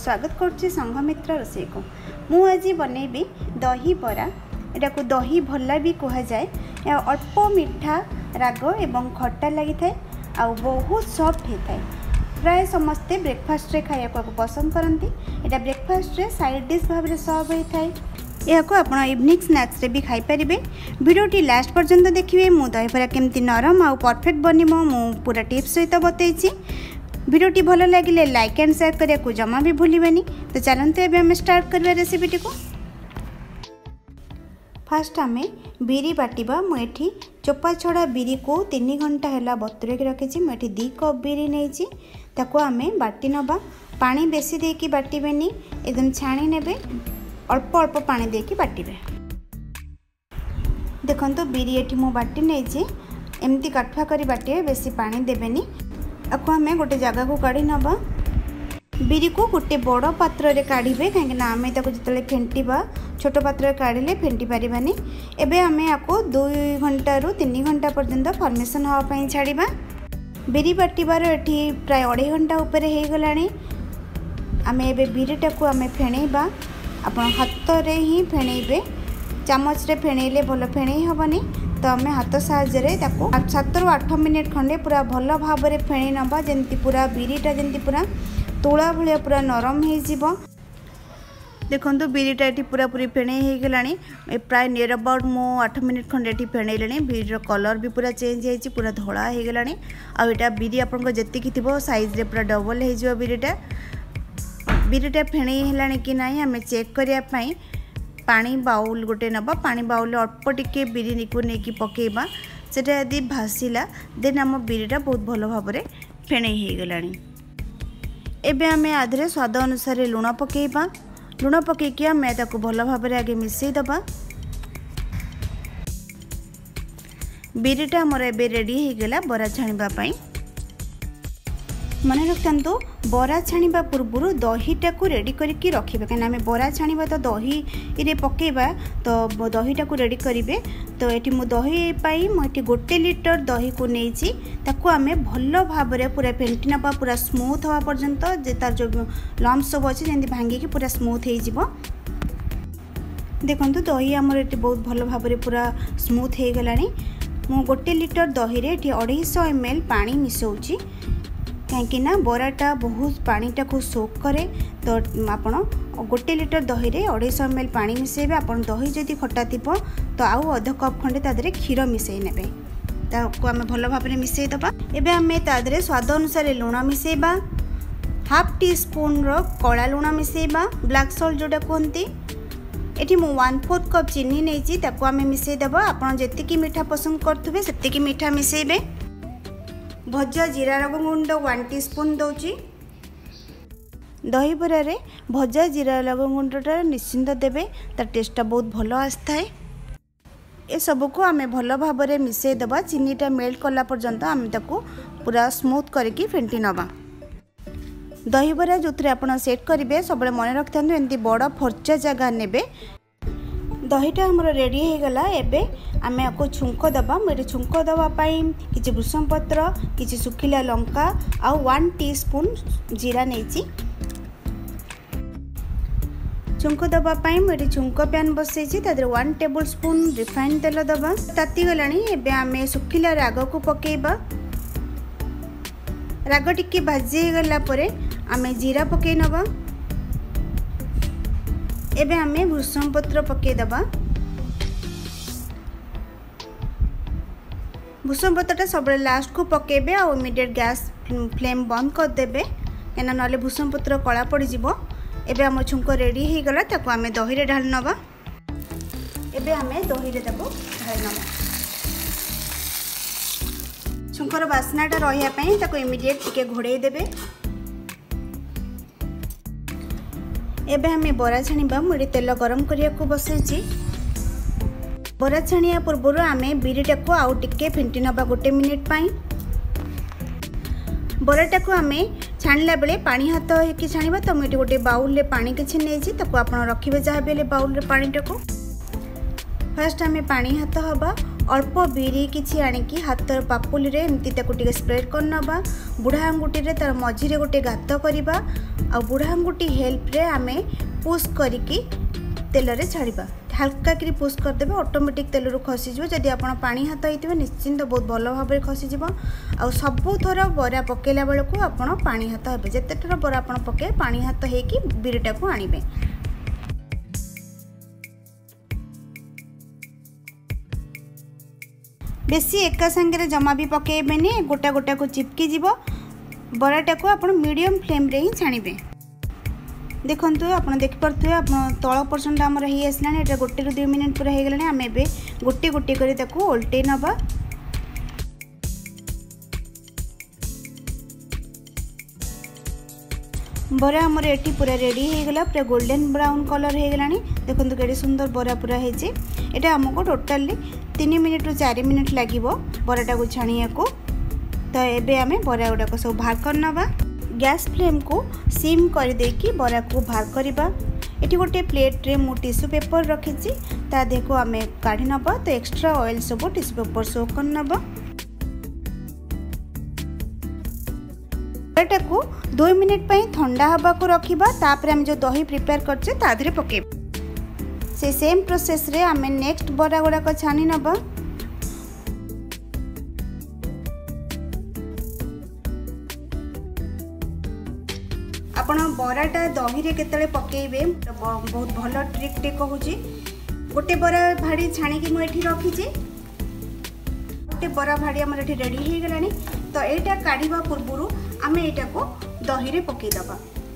स्वागत करुच्ची संघमित्र रोषे को मु आज बनैबी दही बरा। एटा को दही भल्ला भी कह जाए। अल्प मीठा राग एवं खट्टा लगी थाए आ बहुत सॉफ्ट होता है। प्राय समस्ते ब्रेकफास्ट रे खाया को पसंद करती। एटा ब्रेकफास्ट रे साइड डिश भाव में सर्व होता है। यह को आप इवनिंग स्नैक्स रे भी खाई पारिबे। वीडियोटी लास्ट पर्यंत देखिए। मु दही बरा केमती नरम आ परफेक्ट बनिमो मु पूरा टिप्स सहित बतैछि। वीडियोटी भल लगे लाइक एंड शेयर करने को जमा भी भूलिबेनी। तो चलते एबे हम स्टार्ट करबा रेसिपीटी को। फास्ट आमे बिरी बाटिबा। मुझे चोपा छड़ा बिरी को 3 घंटा है बतुरे रखी। मुझे 2 कप बिरी नहीं ताको आमे बाटी नबा। पानी बेसी देकी बाटिबेनी, एकदम छाणी नेबे। अल्प अल्प पानी देकी बाटिबे। देखंतु बिरी एठी मु बाटी नहीं एमती काठुआ करी बाटिबे, बेसी पानी देबेनी। आपको हमें गोटे जगह को काढ़ी नबा। बिरी को गोटे बड़ पात्र रे काढ़ीबे, कहीं आम जो फेंटा छोट पात्र काढ़ले फेंटी पारिबानी। एबे आमे आपको 2 घंटा रु 3 घंटा पर्यंत फर्मेसन हाँपाई छाड़ा। बिरी बाटिबार एठी प्राय 2.5 घंटा उपर हो गलानी। आमे एबे बिरीटा को आमे फेणैबा। आपण हाथ रे ही फेणैबे, चामच रे फेणैले भल फेणै हबनी। तो आम हाथ साहाय्य 7 ରୁ 8 मिनिट खंडे पूरा भल भाव में फेणै नबा, जमती पूरा बिरीटा जमती पूरा तोला भाया पूरा नरम हो। देखो बिरीटा ये पूरा पूरी फेणै हो गलानी। प्राय नियर अबाउट मु 8 मिनिट खंडे ये फेणैले। बिरीर कलर भी पूरा चेंज हो पूरा धला हो गलानी। आटा बिरी आपको जी थी साइज रे पूरा डबल हो बिरीटा। बिरीटा फेणै है कि ना आम चेक करने पानी बाउल गोटे नबा। पानी बाउल अल्प टिके बिरी को लेकिन पकेबा। सेटा यदि भासीला देन आम बिरीटा बहुत भल भाव में फेणै हो गलानी। एबे आमे आधरे स्वाद अनुसार लुण पकेबा। लुण पकईकि आम ताको भल भाव में आगे मिसई दबा। बिरीटा आमर एबे रेडी हो गला बरा छाणिबा पई। मन रखता बरा छाणिबा पूर्व दहीटा को रेडी करके रखिबे। कहीं आम बरा छाणिबा तो दही रे पकेबा, तो दहीटा को रेडी करेंगे। तो ये मु दही पाई मुझे 1 लिटर दही को नहीं ताको आम भल भाव में पूरा फेंटी नबा। पूरा स्मूथ हवा पर्यंत जे तार जो लम्स सब अच्छे जमी भांगिकी पूरा स्मूथ हो। देखो दही आमर ये बहुत भल भाव में पूरा स्मूथ हो गलानी। मु 1 लिटर दही रे 250 ml पानी मिसौची, कहीं बराटा बहुत पानीटा को सोक करे। तो आपण 1 लिटर दही रे 250 ml पानी मिसेबे। आपण दही जदि खट्टा थिबो तो आउ आधा कप खंडे तादरे क्षीर मिसई नेबे। ताको आमे भल भाव में मिसई दबा। एबे आमे तादरे स्वाद अनुसार लुण मिसेबा। हाफ टी स्पून रो कला लुण मिसेबा, ब्लैक सॉल्ट जोटा कहती। एठी मु 1/4 कप चीनी नेची ताको आमे मिसई दबा। आपण जेतिकी मीठा पसंद करथुबे सेतिकी मीठा मिसेबे। भजा जीरा रंग गुंड 1 टीस्पून दौची। दही बरा रे भजा जीरा रंग गुंडटा निश्चिंत देबे, तार टेस्टा बहुत भल आसता है। ए सबको आमे भल भाव में मिसई दबा। चीनीटा मेल्ट कला पर्यंत आम ताको पूरा स्मूथ करके फेंटी नबा। दही बरा जो आप सेट करेंगे सब मन रखता एमती बड़ फर्चा जगह नेबे। दहीटा हमर रेडी हो गला। एबे आमे आपको छुंक दबा। मुझे छुंक दवापाई किसी भृषम पत्र, किसी सुखिला लंका आ 1 टीस्पून जीरा नहीं। छुंक दवापाई मुझे छुंक पैन बसई 1 टेबल स्पून रिफाइंड तेल दबा। ताती गलानी। एबे आमे सुखिला राग को पकेबा। राग टिके भाजी गला परे आमे जीरा पके नबा। एबे आमे भृषम पत्र पके दबा। भृषम पत्रटा सब लास्ट को पकेबे आ इमिडिएट गैस फ्लेम बंद कर देबे, कहीं ना भृषम पत्र कला पड़ जिवो। एबे आम छुंक रेडी हो गला। ताको आमे दही रे ढाल नबा। एबे आमे दही रे ताको ढाल नबा। छुंकर बास्नाटा रहिया पई ताको इमिडिएट टिके घोड़े देबे। एबे हमें बरा छाणिबा। मुझे तेल गरम करिया को बसैछि। बरा छाणिया पूर्व आमे बिरीटा को आउ टिके फेंटी नबा 1 मिनिट पाई। बराटा को आमे छाणिला बेले पानी हाथ होके छाणिबा। तो मुझे गोटे बाउल रे पानी किछि नेछि ताको आपण रखिबे जहा बेले बाउल रे पानीटा को। फर्स्ट आमे पानी हाथ हबा। अल्प बिरी किछि आनिकी हाथर पापुली रे एमती ताकू टिके स्प्रेड करनबा बुढ़ा आंगुठी रे तार मझिरे गोटे गात करबा आ बुढ़ा आंगुठी हेल्प रे आमे पुश करिकी तेल रे छाड़िबा हल्का करी पुश करदेबे ऑटोमेटिक तेल रु खसी जो जदि आपण पानी हाथ होइतिबे निश्चिंत बहुत भलो भाबे खसी जिवो आ सबु थोर बरा पकेला बेल को आपण पानी हाथ हेबे जते थोर बरा आपण पके पानी हाथ हेकी बिरीटा को आनिबे बेसी एका संगे जमा भी पकेबेनी गोटा गोटा को चिपकी जीवो बराटा को आपण मीडियम फ्लेम रे ही छाणीबे देखंतु आपण देख परथुए आपण तळ पर्सन हमर ही आसलानी एटा गोटे रु 2 मिनिट पूरा हे गलानी आमे बे गोटे गोटे करी ताको उल्टे नबा बरा हमर एटी पूरा रेडी हे गला पूरा गोल्डन ब्राउन कलर हे गलानी देखंतु केडी सुंदर बरा पूरा हे जे एटा हमको टोटली 3 मिनिट रु 4 मिनिट लागिवो बराटा को छाणिया को तो एबे आमे बरा गुडा को सब भाग करनबा गैस फ्लेम को सिम कर देकी बरा को बाहर करबा एटी गोटे प्लेट रे मु टिश्यू पेपर रखी ता देखो आमे काढी नबा तो एक्स्ट्रा ऑयल सब टिश्यू पेपर सो कर नबा बराटा को 2 मिनिट पई ठंडा हबा को रखिबा तापर हम जो दही प्रिपेयर करछे ता धरे पके से सेम प्रोसेस रे आमे नेक्स्ट बरा गुडा को छानी नबा आपण बराटा दही रे केतले पकेइबे बहुत भलो ट्रिक टे कहूची गोटे बरा भाड़ी छाणी की मु एठी रखी छी गोटे बरा भाड़ी हमर एठी रेडी हे गलानी तो एटा काढीबा पूर्वरु आमे एटा को दही रे पकेइ दबा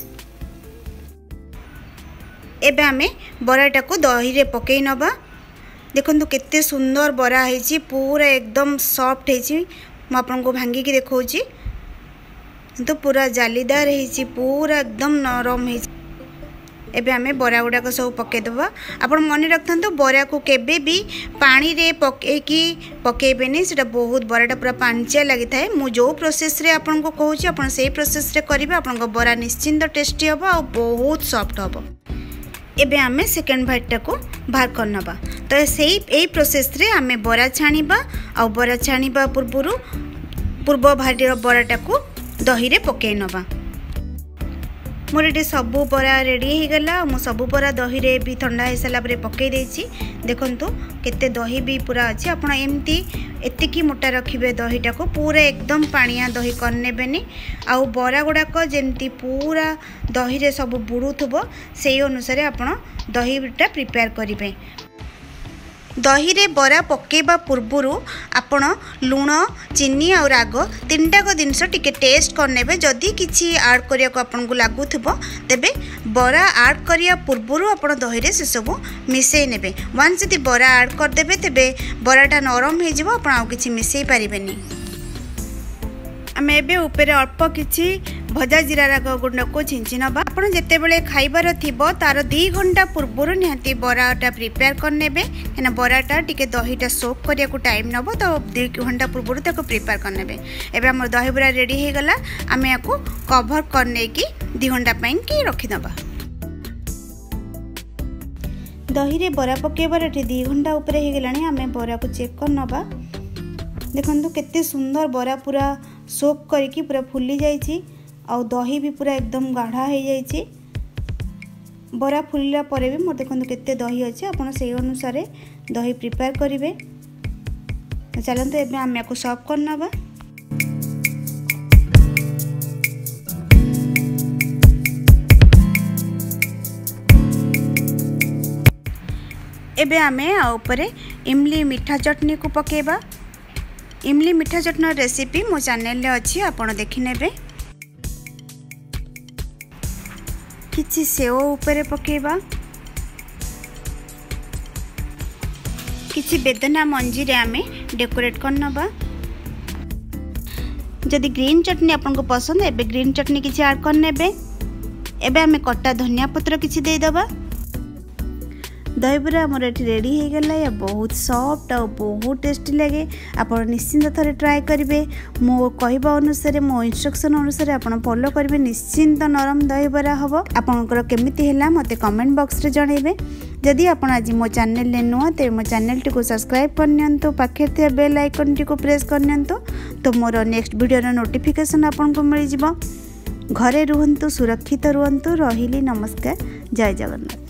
एबे आमे बराटा को दही रे पकेइ नबा देखंतु केते सुंदर बरा हेची पूरा एकदम सॉफ्ट हेची म आपन को भांगी की देखौची तो पूरा जालीदार है पूरा एकदम नरम है एबे आमे बरा गुडा को सब पके दबा आपण मन रखता तो बरा को केबे भी पानी रे पके की पकेबेनी सेटा बहुत बराटा पूरा पांचिया लगी थाए मु जो प्रोसेस रे आपण को कहूची आपण सेही प्रोसेस रे करिवे आपण को बरा निश्चिंत टेस्टी हबो आ बहुत सॉफ्ट हबो एबे आमे सेकंड बाइट को बाहर करनबा तो सेही एही प्रोसेस रे आमे बरा छाणीबा आ बरा छाणीबा पूर्व भाटीर बराटा को दही रे पके नबा मोर ये सबू बरा रेडी हो गला मु सबू बरा दही रे भी ठंडा हो सारा पकई देछि देखंतु केते दही भी पूरा अच्छी आपण एमती एतिकी मोटा रखिबे दहीटा को पूरा एकदम पानिया दही करनेबेनी आउ बरा गुड़ाक जेमती पूरा दही रे सब बुड़ुथबो सेही अनुसार आपण दहीटा प्रिपेयर करिवे दही रे बरा पकेबा पूर्वरु आपण लूण चीनी और राग तीनटा को जिनस टिके टेस्ट करनेबे जदि किछि ऐड करिया को आपन को लागुथबो तेबे बरा ऐड करिया पूर्वरु आपण दही रे से सब मिसई नेबे वंस यदि बरा ऐड कर देबे तेबे बराटा नरम हे जिवो आपण आ किछि मिसई पारिबेनी आमे एबे ऊपर अल्प किछि भजा जीरा राग गुंड को छिंची नबा आपण जेते बेले खाइबार थिबो तार 2 घंटा पूर्वरु निहाती बराटा प्रिपेयर करनेबे एना बराटा टिके दहीटा सोक करिया को टाइम नबो तो 2 घंटा पूर्वरु ताको प्रिपेयर करनेबे एबे हमर दही बरा रेडी हे गला आमे याको कवर करने की 2 घंटा पइन की रखि दबा दही रे बरा पकेबार 2 घंटा ऊपर हे गलानी आमे बरा को चेक कर नबा देखंतु केते सुंदर बरा पूरा सोक करके पूरा फुली जाइछि आउ दही भी पूरा एकदम गाढ़ा हो जाइछि बरा फुलला परे भी मोर देखंतु केते दही अछि आपण सेही अनुसार दही प्रिपेयर करिवे चलंतु एबे हम याको सर्व करनबा एबे आमे आ ऊपर इमली मीठा चटनी को पकेबा इमली मीठा चटनी रेसिपी मो चैनल रे अछि आपण देखि नेबे किछि सेव ऊपर पकेबा किछि बेदना मंजी रे आमे डेकोरेट करनबा जदि ग्रीन चटनी आपन को पसंद एबे ग्रीन चटनी किछि ऐड करनेबे एबे आमे कट्टा धनिया पत्र किछि दे दबा दही बरा मोर एठी रेडी हो गला या बहुत सॉफ्ट और बहुत टेस्टी लगे आप निश्चिंत थरे ट्राए करेंगे मो कहवा अनुसार मो इंस्ट्रक्शन अनुसार आप फॉलो करेंगे निश्चिंत नरम दही बरा हम आपंकर केमिति हैला मते कमेंट बॉक्स रे जणेबे जदि आपण आज मो चैनल ले नुआ ते मो चैनल टी को सब्सक्राइब करनियंतो पाखे थे बेल आइकन टी को प्रेस करनियंतो तो मोर नेक्स्ट वीडियो रो नोटिफिकेशन आपन को मिल जिवो। घरे रुहंतु सुरक्षित रुहंतु। रहिली नमस्कार। जय जगन्नाथ।